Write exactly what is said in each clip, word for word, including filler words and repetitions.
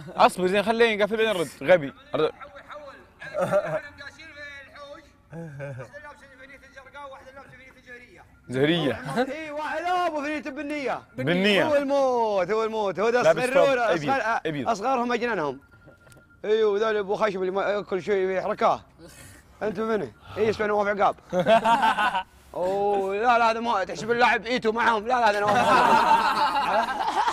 اصبر زين خليني نقفل بعدين نرد غبي. حول حول. احنا مقاسين الحوش. واحده لابسه فنيه الزرقاء وواحده لابسه فنيه الزهريه. زهريه. اي واحد لا ابو فنيه بالنيه. بالنيه. هو الموت هو الموت هو ده اصغرون اصغر اصغرهم اجنانهم. ايوه ذول ابو خشب اللي ما كل شيء يحركاه. انتم منه؟ اي اسمه نواف عقاب. اوه لا لا هذا ما تحسب اللاعب ايتو معهم. لا لا هذا نواف عقاب.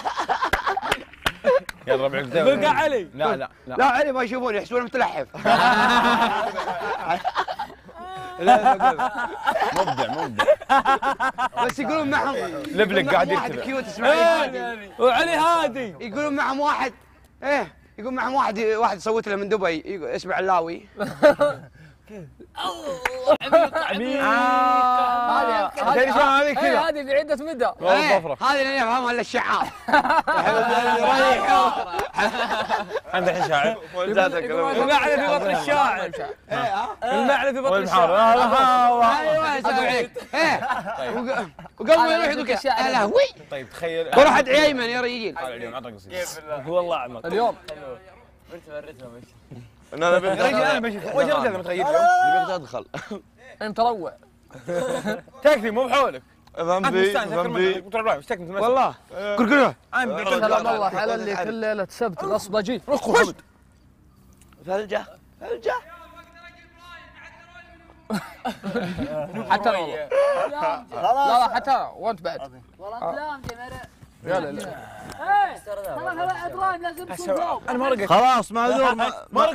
يا ربعك بقى علي. لا لا لا لا علي ما يشوفوني يحسبونه متلحف. لا مبدع مبدع. بس يقولون معهم لبلك قاعد واحد يكتب. كيوت اسمه علي. وعلي هادي. يقولون معهم واحد ايه يقول معهم واحد واحد صوت له من دبي اسمه علاوي. عميق. تدري شلون هذه كذا؟ هذه اللي عدة مدى. والله ظفره. هذه اللي يفهمها الا الشعار. عنده الحين شاعر. المعنى في بطن الشاعر. المعنى في بطن والمحاور. الشاعر. ايوه يسوي عليك. ايه وقبل ما يروح يقول لك يا لهوي. طيب تخيل. بروح ادعي ايمن يا رجال. تعال اليوم عطنا قصيدة. والله اعمق. اليوم انا بنت رجل انا بشوف وجه رجل متغير اليوم. نبيك تدخل. انت روع. تكفي مو بحولك. ذنبي ذنبي. والله كركره. سلام الله على اللي كل ليله سبت الاصبجي. رخو حمد. ثلجه ثلجه. حتى والله. لا لا حتى وانت بعد. والله انت لا انت مرة. يا لا لا. ايه ترى هذا ادران لازم تكون انا ما رقيت. خلاص معذور.